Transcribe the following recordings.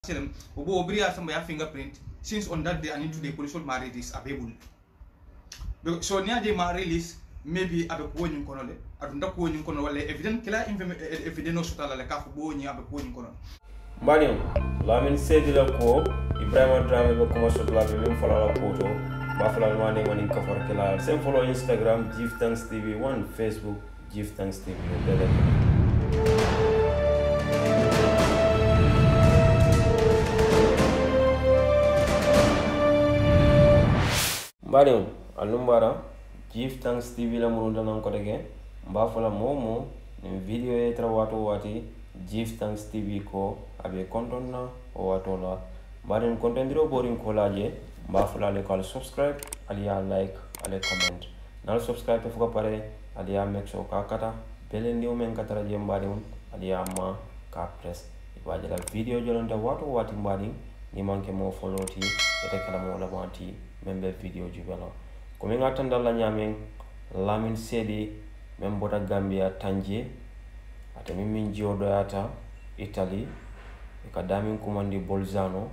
Obo obria some ya fingerprint. Since on that day and into the police marriage is available. So near the release, maybe abe kuoni konole. Adunda kuoni kono wale evident kila evident no sutala le kafu kuoni abe kuoni kono. Mbani Lamin Sedi la ko Ibrahima Drame be kuma sutala be min follow la photo ba follow wani wani ka for kala same follow Instagram Give Thanks TV 1 Facebook Give Thanks TV Mbani alumbara Give Thanks TV la murunda nan ko dege ba follow momo ni video e tra wati Give Thanks TV ko abe konton na o watola baden kontendiro boring kolaje ba fulale kal subscribe aliya like ale comment nal subscribe fuka pare aliya make sure ka kata bele new men katara je mbadum aliya ma ka press ibaje la video jolonda wati mbadi ni manke mo follow ti ete kala mo la banti membe video jubelo ko mi ngatanda la nyamen Lamin Sedi membota Gambia tanje ate min jiodo yata Italy ikadamin kumandi Bolzano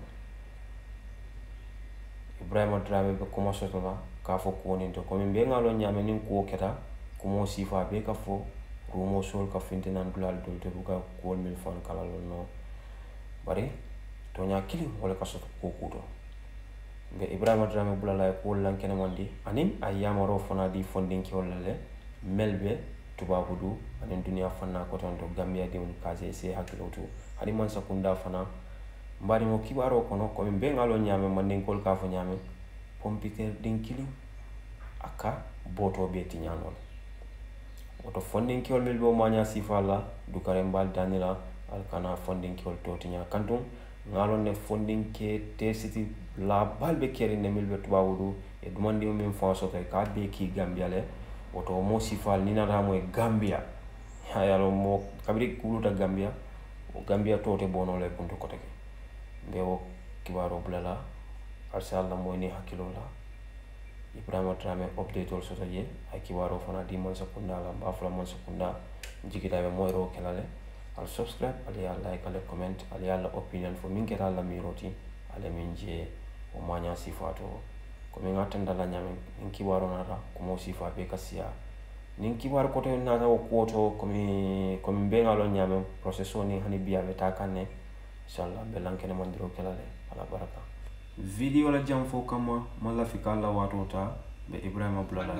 Ibrahima Drame be kuma sotola ka fo ko ni to ko min be ngalo nyame nin ko keta kumo sifa be ka fo rumo sol ka fintinan dulal dol to buka ko mil fon kala no bari to nya kili wala ka soto ko kuto be Ibrahima Drame bulala ko lankene mandi anim ayama ro fona di fondin ki wala le melbe tubabudu anen dunia fana ko ton to Gambia de mun kaze se hakilotu hadi man sakunda fana mbari mo kibaro kono ko be ngalo nyame man kol ka fo nyame pompiter dinkili aka boto be tinyanol oto fondin kiol mel bo manya sifala dukare mbal danila alkana fondin kiol to tinya kantum ngalo ne fondin ke tesiti la balbe keri ne mel be tubabudu e dumandi min fonso ka be ki Gambia le oto mo sifal ni nata mo Gambia yalo mo kabiri kuluta Gambia o Gambia to te bono le punto koteke be o kibaro blala arsala mo ni hakilola Ibrahima Drame update also taje ay kibaro fana di mon sakunda la ba fala mon sakunda jigita be moyro kelale al subscribe ali ya like ale comment ali ya la opinion fo min keta la miroti ale minje o manya sifato ko mi ngatanda la nyame in kibaro nata ko mo sifa be kasia nin kibaro ko to nata o koto ko mi be ngalo nyame processo ni hani biya be takane inshallah be lankene mandiro kelale ala baraka video la jam fo kama mala fikala watota be Ibrahima bulala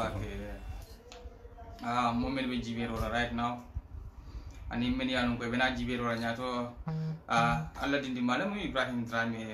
moment we jibero right now ani meni anu ko bena jibero nyato alla dindi malam Ibrahima Drame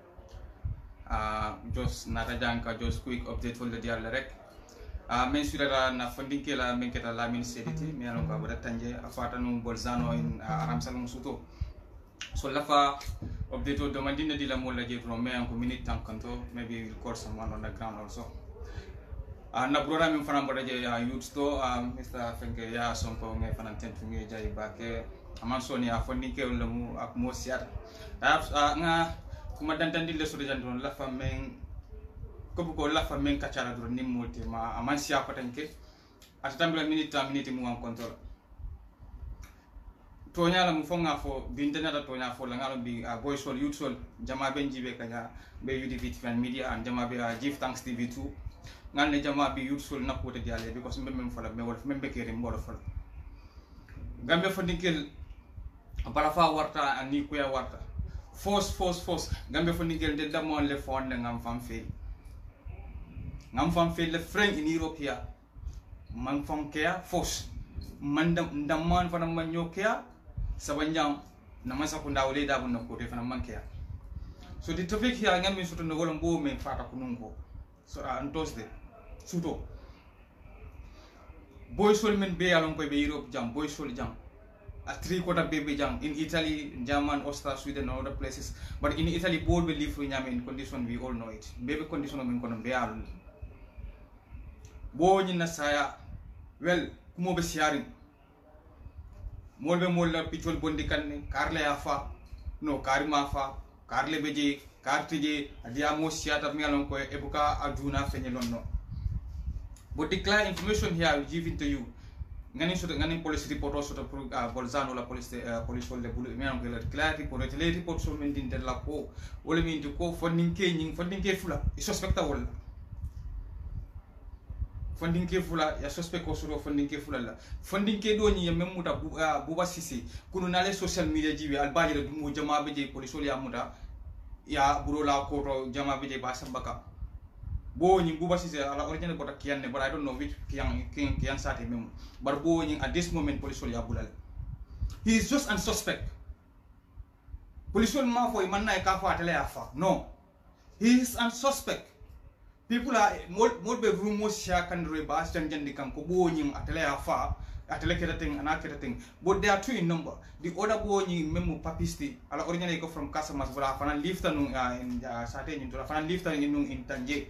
just nata janka just quick update for the dial rek men sura na funding kela men keta Lamin Sedi me anu ka bada tanje afata no Bolzano in aram salon suto so lafa update o demandina di la molla je from me en ko minute tankanto maybe record someone on the ground also na program min fana bada je youth to Mr. Fenke ya sonko ngai fana tentu mi jay bake aman soni funding ke lamu ak mo siat nga kuma dantandi le sodo jandon la famen ko la famen kachara do nim multi ma aman sia ko tanke atambila minute mu en control tonya la mu fonga fo bindana da tonya fo la ngalo bi boy sol youth sol jama ben jibe kanya be UDV fan media and jama be Give Thanks TV 2 ngal ne jama bi youth sol nakote diale because memem fala me wol membe kere mbolo fala gambe fo dinkel bala fa warta ani ko ya warta force gambe fo nigel de damon le fonde ngam fam fe le friend in Europe ya man fam kia force man ndamman fana man nyokia sabanjam na masa kunda wale da bunna ko te fana man kia so the topic here ngam mi suto no wolon bo men fata kunungo so on Thursday suto boy sol men be alon ko be Europe jam boy sol jam a 3/4 baby jam in Italy, German, Austria, Sweden, and other places. But in Italy, both will live in condition we all know it. Baby condition of income be alone. Boy in Nasaya, well, kumo be sharing. Molbe molla pitchol bondi kan Carle afa, no Karima afa, Carle beje, Cartije, Adiamo siata mi alon ko ebuka aduna fenyelon no. But the clear information here I will give it to you. ngani police report soto pour Bolzano la police le bulu mi an ko la clear report le report so men din la ko wala min di ko funding ke fula i suspecta wala funding ke fula ya suspect ko soto funding ke fula la funding ke do ni même muta buba sisi kunu na les social media jibe al baji la dumo jama be je police ya muta ya buro la ko to jama be je ba sambaka bo nyi buba sisi ala original ko takiyanne but I don't know which kiyan sate mem but bo nyi at this moment police ya bulal he is just unsuspect police ma fo man na ka fa tele afa no he is unsuspect people are more be rumors sha kan re ba stan jandi kan ko bo nyi atele afa atele ketating ana ketating but they are two in number the other bo nyi mem papisti ala original ko from Casamas bra fana lifta nu in sate nyi to fana lifta in tanje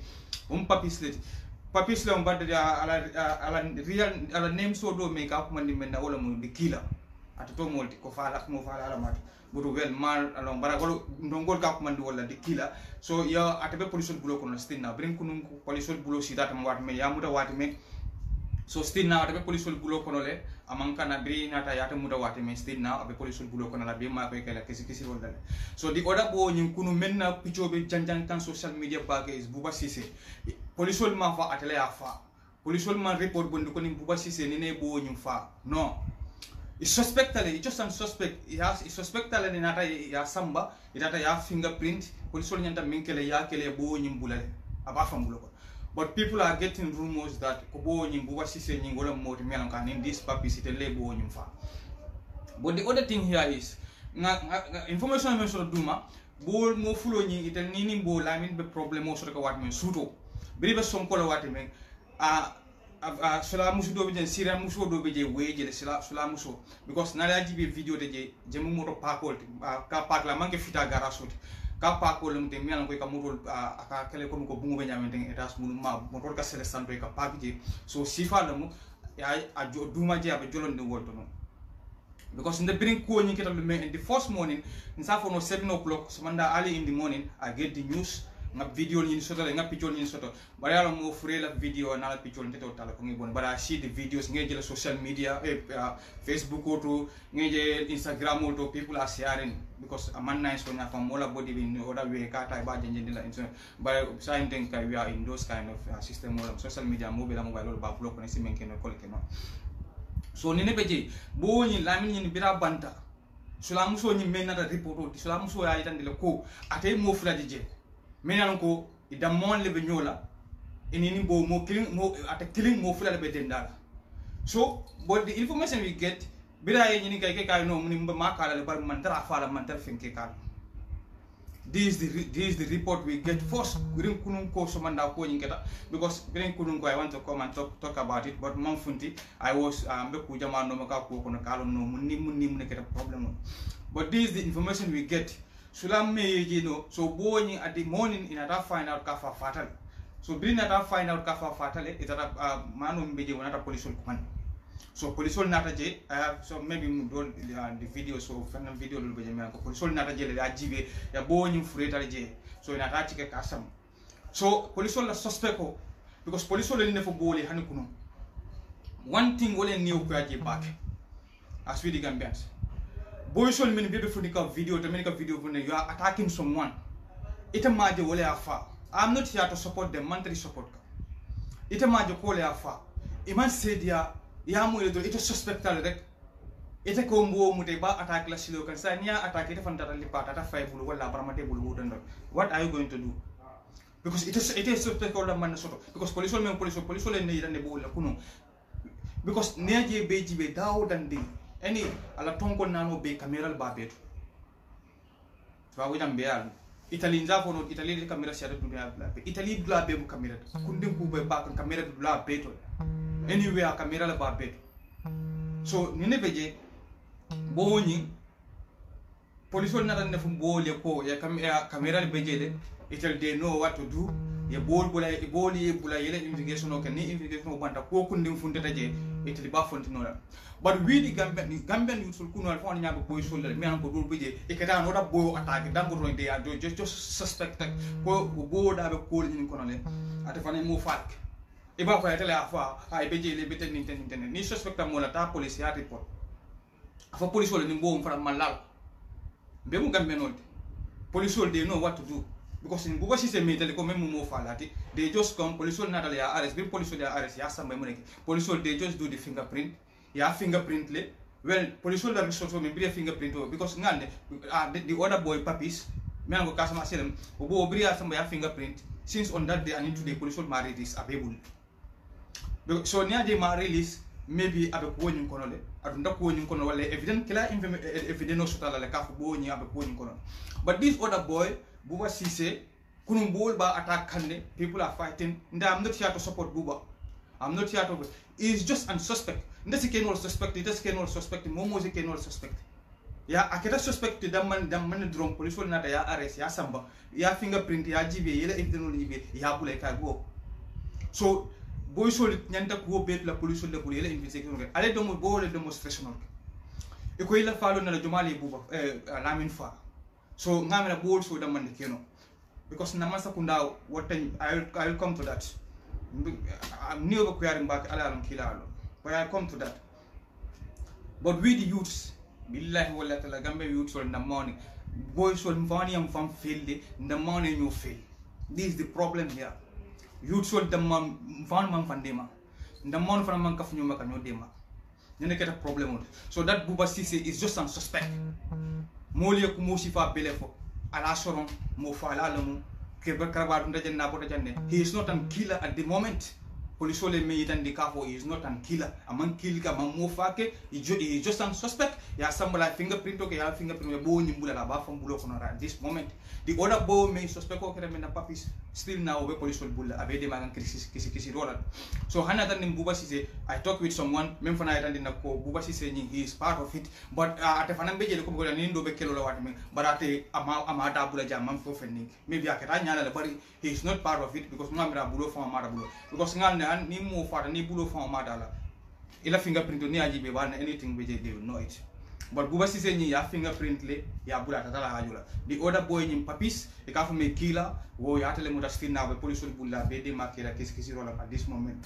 papis le on badde ala real name so do make up man men wala mo di kila atato molti ko fala mo fala ala mat budu wel mal alon baragolo ndongol ka man wala di kila so ya atabe police bulo kono stinna brin kunun police bulo sidata mo wat me ya muda wati me so stinna atabe police bulo kono le amanka na bri nata yata muda wati me stinna abe police bulo kono la be ma ko kala kisi wala so di oda bo nyin kunu menna pichobe janjan kan social media bage is buba sise police ma fa atele afa police ma report bondu ko ni buba sise ni ne bo nyin fa no i suspectale just an suspect i suspectale ni nata ya samba itata ya fingerprint police nyanta minkele ya kele bo nyin bulale aba fa mulo ko but people are getting rumors that ko bo nyin buba sise nyin gola moti melan kan in this publicity le bo nyin fa but the other thing here is information men so duma bol mo fulo nyi itel nini bo lamin be problem o so ko wat men suto biri be son ko la wat men sula musu do be jen sira musu do be je weje sula musu because na la jibe video de je mo moto pakol ka pak la manke fita garasut ka pakol mte mi an ko ka moto aka kele ko ko bungo be nyamen ten etas mulu ma moto ka sele santo ka pak je so sifa la mu ya a duma je abe jolonde wolto no because in the bring ko nyi ketal me in the first morning in sa for no 7 o'clock so manda early in the morning I get the news nga video ni soto nga picture ni soto bari ala mo fure la video na la picture nte to tala ko ngi bon bara see the videos ngi jela social media Facebook to ngi je Instagram to people are sharing because man nice when from all body in order we ka ta ba jenje la in but sign think we are in those kind of system or social media mobile ba block ni simen ken ko ke no so ni ne beje bo ni lamin ni bira banta sulamu so ni menna da report sulamu so ya itande ko atay mo fula je menan ko ida mon le be nyola inini bo mo killing mo fula le be dendala so but the information we get bira ye ni kay no mun ma kala le bar man dara fala man tar fenke kala this is the report we get first green kunun ko so manda ko nyi keta because green kunun ko I want to come and talk about it but man funti I was be ku jama no maka ko no kala no mun ni keta problem but this is the information we get sulam me you know so boni at the morning in ata find out kafa fatal so bring ata find out kafa fatal it ata manu mbeje wonata police command so police nata je so maybe don the video so fan video lo beje me ko police nata je la jibe ya boni fureta je so ina ta tike kasam so police la suspect ko because police le ne fo boli han kuno one thing wole new ko aje back as we the Gambians boy show me bebe funika video to make a video when you are attacking someone ita maje wole afa I'm not here to support them monetary support ita maje ko le afa iman sedia ya mo ile ita suspectal rek ita ko mbo mute ba attack la silo kan sa niya attack ita fantata li pata ta fay bulu wala baramate bulu wudan what are you going to do because it is suspect ko la man soto because police le ne yidane bo la kuno because neje beji be dawo dandi any ala tonko nano be camera ba beto fa wujam be al Italy nza fono Italy de camera share du ya bla Italy bla be bu camera kundin ku be ba camera bla beto anywhere camera la ba beto so ni ne beje bo ni police na tan defum bo le ko ya camera beje de Italy they know what to do ye bol bula e boli bula yele investigation o kan ni investigation o banta ko kundin fundata je Italy ba fontino la but we the Gambian youth kuno al fon nyaba boy sol le men ko dul beje e kata no da boy attaque dango ron de ya just suspect ko bo da be ko ni kono le ate fane mo fak iba ko tele afa ay be jele be ten ni suspecta mo la ta police ya report afa police wala ni mbo fara malal be mu gambe nolte police they know what to do because in bugo system me tele ko même mo falati they just come police na dal ya arrest be police ya arrest ya samba mo nek police they just do the fingerprint ya fingerprint le well police la resort me be fingerprint because ngande the other boy papis me ngo kasama selem bo bria samba ya fingerprint since on that day and today police ma release abebul so niya de ma release maybe abe ko nyin kono le adunda ko nyin kono wala evident kila evident no sotala le ka fu bo nyi abe ko nyin kono but this other boy Buba Cissé kunum bol ba attack kande people are fighting and I'm not here to support Buba. I'm not here to he's just a suspect. Ndesi kenol suspect, it is kenol suspect, momo ze kenol suspect. Ya aketa suspect damman drum police wala nata ya arrest ya samba ya fingerprint ya jibe yela evident no libe ya bule ka go. So boy sol nyanta ko bet la police wala bule yela investigation ale domo bole demonstration e ko ila falo na la jomali Buba Lamin Fa. So ngamena bold so damman keno because namasa kunda what I will come to that. I'm new acquiring back alarm killer, but I'll come to that. But we the youths, billahi wala tala gambe youths in the morning, boys will funny and from field in the morning you fail. This is the problem here. Youths will the man fandema. In the morning from man kafnyu makanyo dema. Then they get a problem. So that Buba Cissé is just a suspect. Molia kumusifa belefo ala soron mo fala lamu ke bakraba dunda jenna bota janne he is not a killer at the moment police ole me itan di kafo he is not a killer among kill ka mo fake he is just a suspect ya sambala fingerprint ke ya fingerprint bo nyimbula la ba fam bulo kono at this moment the other bo me suspect ko kere mena papis still now be police ole bulla abe de magan kisi rola so hana tan Buba Cissé I talk with someone même fana itan dina ko Buba Cissé he is part of it but ate fana be jele ko go ni ndo be kelo la wat me but ate ama da bula jam mam fo fenni maybe akata nyala la bari he is not part of it because ngamira bulo fo amara bulo because ngamne an ni mo fata ni bulo fo amada la ila fingerprint ni ajibe ban anything be they will know it but Buba Cissé ni ya fingerprint le ya bula tata la hajula the other boy ni papis e ka fo me kila wo ya tele mo da still now be police bulla be de makira kisi rola at this moment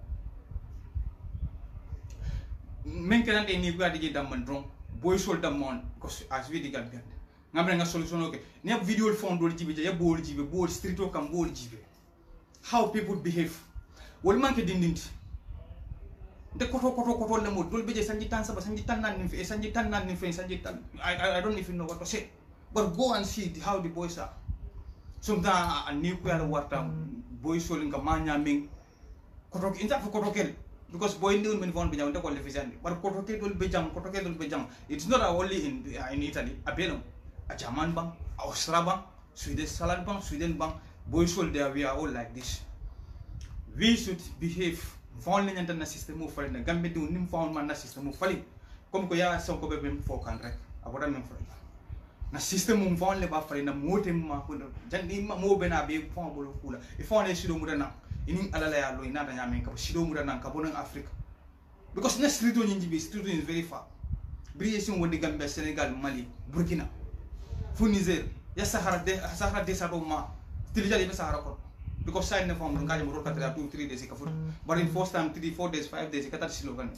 men kenante ni gadi je damman dron boy sol damman because as we digal ben ngamre nga solution okay ne video fond dol jibe je bol street o kam bol jibe how people behave wol manke dindinti de koto le mo dol beje sanji tan saba sanji tan nan ni sanji tan I don't even know what to say but go and see how the boys are sometimes a nuclear warta boy sol nga manya ming koto inta fo koto kel because boy ndul men fon be jam de ko le fisandi but koto ke dol be jam it's not only in Italy abelum a German bank Austria bank Swedish salad bank Sweden bank boy sol there we are all like this we should behave found le nyanta na system mo fali na gambe du nim found man na system mo fali comme ko ya son ko be mem fo kan rek aboda mem fali na system mo found le ba fali na motem ma ko jandi ma mo be na be fon bolo kula e fon le sido mudana inin alala ya lo ina da nyamen ka sido mudana ka bonan Africa because na street o nyinji be street is very far briyesin woni gambe Senegal Mali Burkina fu Niger ya Sahara de sado ma tilijali be Sahara ko because sign the form ngaji mo rokata 2-3 days ka foot but in first time 3-4 days 5 days ka tat Slogan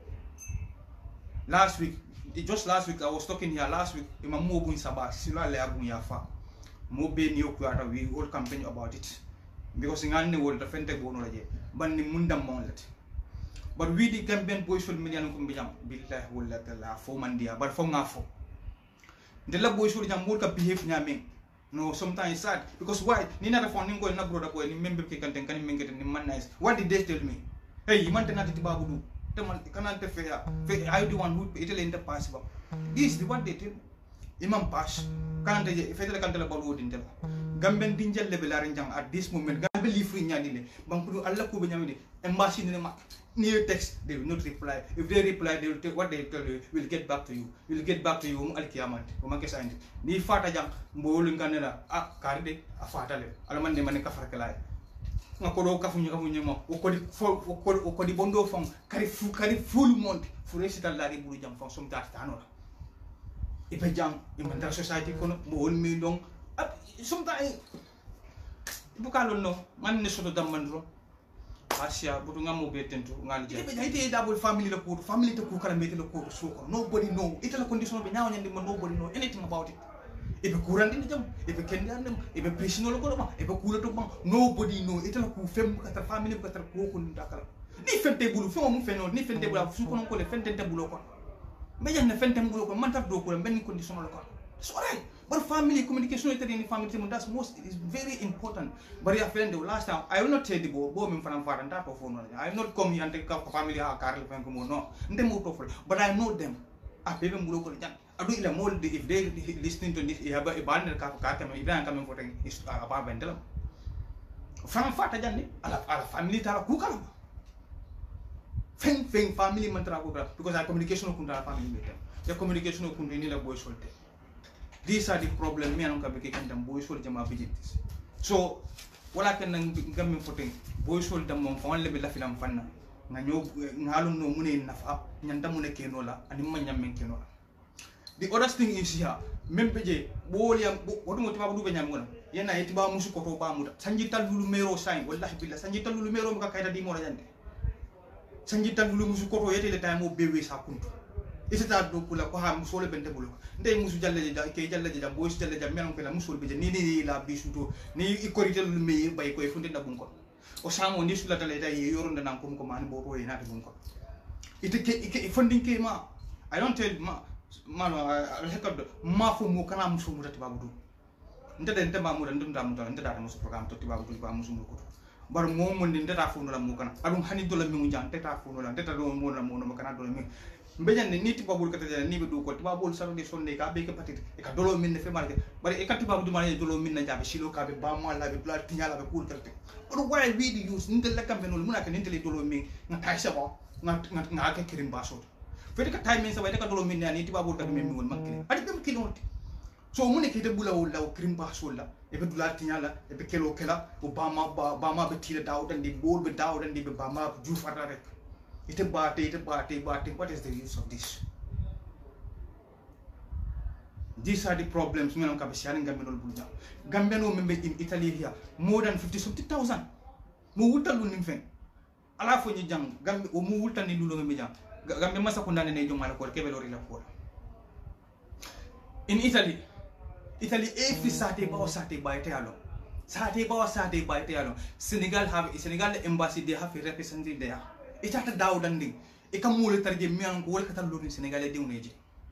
last week I was talking here last week imam mo bun sabah sila le agun ya fa mo be ni okuata we all campaign about it because ngane wol da fente bono laje ban ni mundam monlet but we the Gambian boys will million ko mbijam billahi wala tala fo mandia but fo ngafo de la boys will jam mo ka behave nyame no sometimes sad because why ni na phone ni ngol na broda boy ni membe ke kanten kan mengete ni man nice what did they tell me hey man tana titi babudu te man kanante fe I do one who itele inter pass ba this is what they tell imam pass kanante je fetele kantela balu din tela gamben dinjel le belare jam at this moment gambe li free nyani le bankudu alla ko be nyamini embassy ni mak near text they will not reply if they reply they will tell what they tell you will get back to you al kiyamat o manke sandi ni fata jang mbolu nganela karide a fata le alaman de man ka farkala ngako do kafunyu mo o ko di bondo fon kari full month fu resital la bulu jam fon som ta tano e pe jang e mandar society kono mo won mi dong som ta e bukalo no man ne soto dam mandro Asia butu ngamo be tentu ngal je ite double family la ko family to ko kala mete la ko so ko nobody know ite la condition be nyaaw nyande nobody know anything about it ebe kurandi ni jam ebe kendi andem ebe pression lo ko ma ebe kula to bang nobody know ite la ko fem ka family ka tar ko ko ndakala ni fente bulu fo mo feno ni fente bulu su ko non ko le fente te bulu ko me janne fente bulu ko man tar do ko ben condition lo ko so right but family communication ite ni family team that's most is very important but ya friend the last time I will not tell the bo min fanam fara nda to phone I will not come here and take up family ha karle fen ko mo no ndem mo to fol but I know them a bebe mbulo ko jan adu ila mold if they listening to this ya ba ibander ka me iban kam ko ten is aba bendelam fanam fata janni ala family tara ku kala feng family man tara ko because I communication ko ndara family metem ya communication ko ni la boy solte. These are the problem me anong kabike kan dam boy sol jama bijitis so wala kan nang gamme foting boy sol dam mom fon lebe la filam fanna nga ñoo ngalum no mune nafa ñanda mune kenola ani ma ñam men kenola the other thing is here membe je boliam wodu mo tiba du be ñam ngona yena yeti ba musu ko to ba muta sanji talulu mero sain wallahi billah sanji talulu mero ka kayda di mo la jande sanji talulu musu ko to yete le time mo bewe sa kuntu isata do kula ko ha musole bente bulu ndey musu jalle ke jalle ja boy jalle ja melon ko la musul be ni la bisuto ni ikorite lu me bay koy funde na bun ko o samo ni sula tale day yoronda nan ko man bo to ina bun ko ite ke funding ke ma I don't tell ma no hekab ma fu mu kana musu mu tati babudu ndede nte ma mu ndum da mu ndada musu program to babudu ba musu mu ko bar mo mo ndeda fu no la mu kana adum hani do la mi mu jang teta fu no la teta do mo la mo no kana do la mi mbejan ni tibabul kata ni be do ko tibabul saro de sonne ka be ke patit e ka dolo min ne fe marke bari e ka tibabu duma ne dolo min na jabe silo ka be ba mo la be bla tinyala be kur karte but why we the use ntel la kambe no muna ka ntel dolo min nga tay sa ba nga ka kirim ba so fe ka tay min sa way ka dolo min ni tibabul ka be min won makki adi be kiloti so mune ke de bula wala o kirim ba so la e be dula tinyala e be kelo kela o ba ma be tira daw dan di bol be daw dan di be ba ma ju fata rek ite bate what is the use of this? These are the problems me non ka be sharing gambe no bulja gambe no membe in Italy here more than 50,000 mo wutal lu nim fen ala fo ni jang gambe o mo wutal ni lulo me jang gambe masa ko ndane ne jomala ko kebe lori la ko in Italy every Saturday ba ite alo Senegal embassy they have a representative there itata daw dandi e kam mo le tarje mi an ko wol kata lori Senegalais de uneji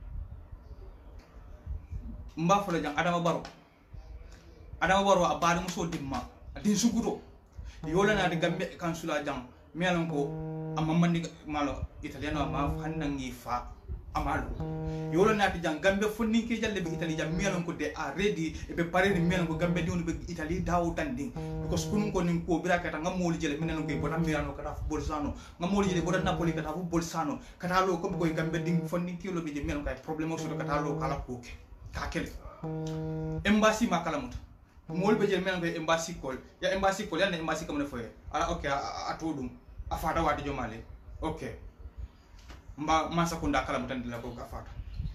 mba fo la jang Adama Barrow abadu muso dimma din sugudo yola na de gambe kansula jang mi an ko amamandi malo italiano ma fanangi fa amalo yola na jang gambe fonni ke jalle be Italy jam mi an ko de a ready e be pare ni mi an ko gambe de on be Italy daw dandi because kunun ko nin ko bira kata ngamoli jele mi an ko bota mi an ko kata Bolzano ngamoli jele bota Napoli kata Bolzano kata lo ko gambe ding fonni ke lo be mi an ko problème so kata lo kala ko ka kele embassy makalamut mol be jele mi an ko embassy call ya na embassy kam ne foye ala okay a todum a fata wadi jomale okay mba masa kunda kala mutan dila ko ka fata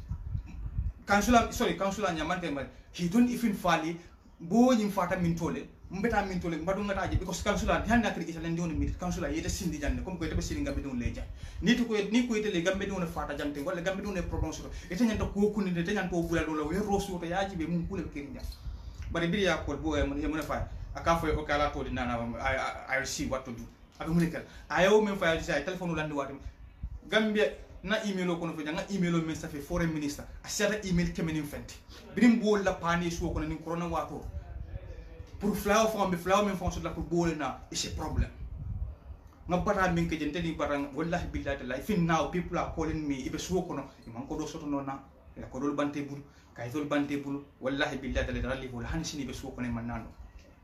kansula nyaman ke he don't even fali bo nyim fata min tole mbadu ngata je because kansula hanna kri isalen dion mi kansula yete sindi janne comme ko yete be sindi gambe don leja ni ko yete le gambe don fata jante wala gambe don problem so ete nyanta ko kunni de nyanta ko bula do we rosu to yaji be mun kule ke nya bari bi ya ko bo e mun fa aka fo o kala to dinana I see what to do abe mun kala ayo men fa ya telephone landi watim Gambia na email ko no fe nga email men sa fe foreign minister a seta email kemenin fenti birim bol la pani so ko ni corona wato pour flaw men fon so la pour bol na is a problem nga bata min ke jente ni barang wallahi billahi la fin now people are calling me ibe so ko no man ko do soto no na la ko dol bante bul kay dol bante bul wallahi billahi la li bol hansi ni be so ko ne man nano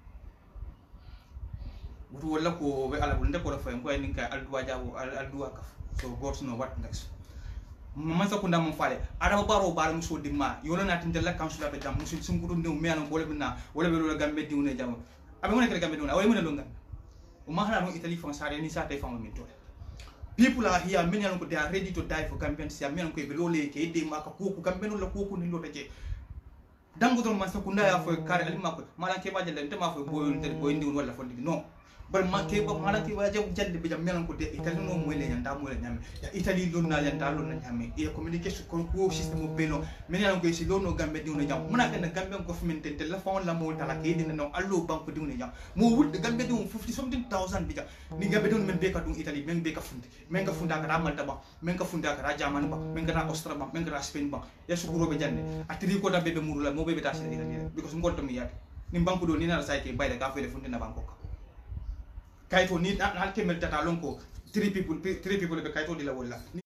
butu wala ko be ala bul nde ko fa ko ni ka alduwa jabo alduwa kaf so God knows what next man sa kunda mon fale Adama Barrow bal muso dimma yola na tindela kansula be jam muso sungudu new me anon bole bina wala be lo gambe diune jam abe ngone kele gambe diune away mo lo ngan o mahana no Italy fon sare ni sa tay fon min tole people are here many anon ko they are ready to die for Gambian sia me anon ko be lo le ke de maka ko gambe no la ko ni lo taje dango don man sa kunda ya fo kare alima ko mala ke baje le tema fo boyo boy ndi wala fo ndi no bar ma ke ba mala ke waje jande be jam melan ko de Italy no mo le nyanda mo le nyame ya Italy lo na yanda lo na nyame e communication ko system belo menen ko si lo no gambe di no jam muna ken gambe government telephone la mo tala ke di no allo banko di no jam mo wul gambe di 50 something thousand bija ni gambe di men be ka dum Italy men be ka fundi men ka funda ka malta ba men ka funda ka jaman ba men ka Austria ba men ka Spain ba ya su ko be jande atiri ko da be murula mo be ta sene Italy because ngol to mi yat ni banko do ni na sa ke bayda ka fele fundi na banko kayito ni na kemel tata lonko three people be kayito di la wala